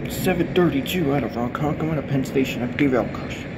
7:32 out of Ronkonkoma to Penn Station. I gave out caution.